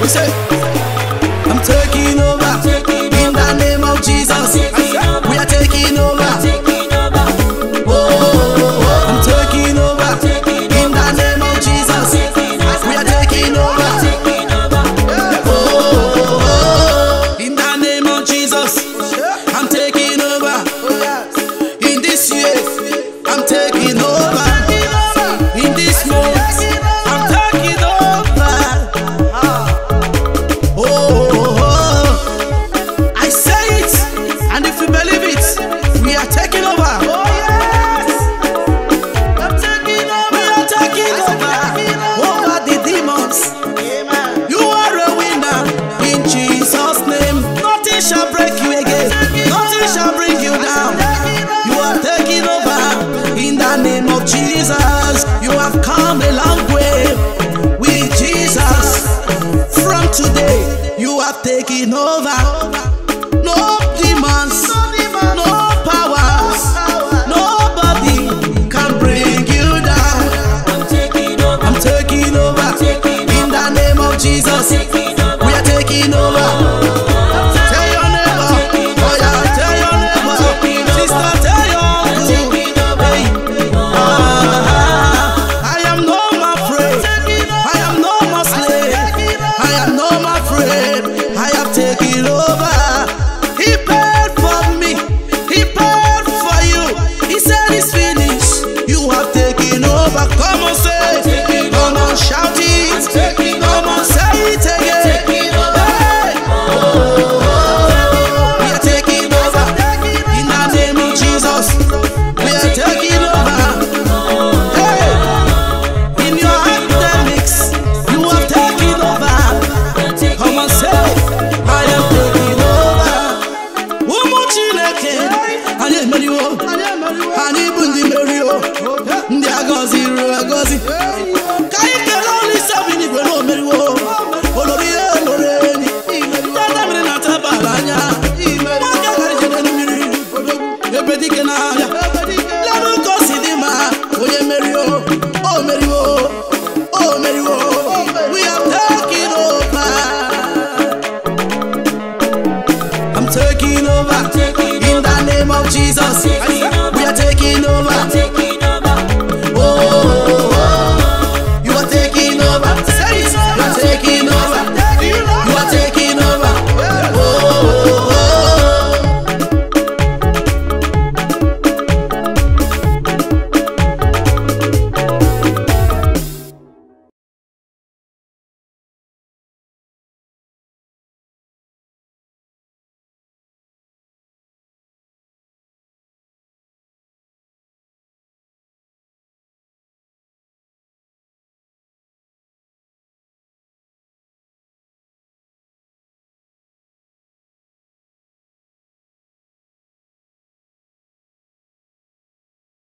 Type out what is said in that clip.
say, I'm taking over. In the name of Jesus, we are taking over. I'm taking over. In the name of Jesus, we are taking over. In the name of Jesus, I'm taking over. In this year, I'm taking over. In this month, I'm taking over. I say it, and if you believe it, we are taking over. Oh yes, I'm taking over. We are taking over the demons. You are a winner in Jesus' name. Nothing shall break you again. Nothing shall bring you down. You are taking over in the name of Jesus. You have come a long way with Jesus. From today, you have taken over. No demons, no powers, nobody can bring you down. I'm taking over in the name of Jesus. We are taking over. Tell your neighbor, oh yeah, tell your neighbor, sister, tell your uncle, hey, I am no more afraid. I am no more slave. I am no more afraid.